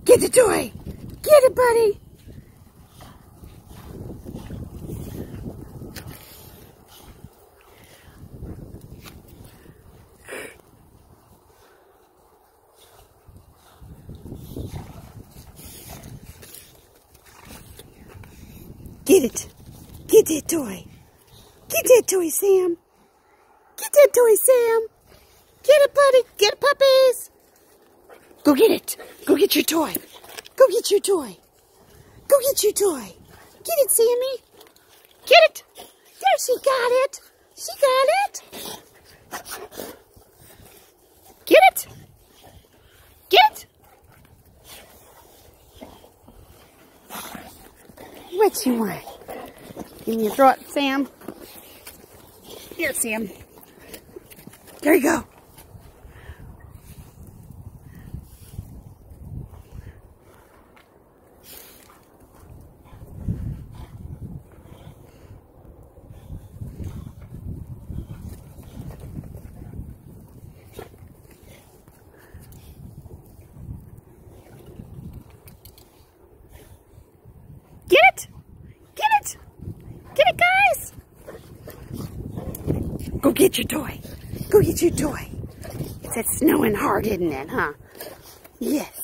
Get the toy. Get it, buddy. Get it. Get that toy. Get that toy, Sam. Get that toy, Sam. Get it, buddy. Get it, puppies. Go get it. Go get your toy. Go get your toy. Go get your toy. Get it, Sammy. Get it. There, she got it. She got it. Get it. Get it. What you want? Give me your throat, Sam. Here, Sam. There you go. Get it! Get it! Get it, guys! Go get your toy. Go get your toy. It's snowing hard, isn't it, huh? Yes.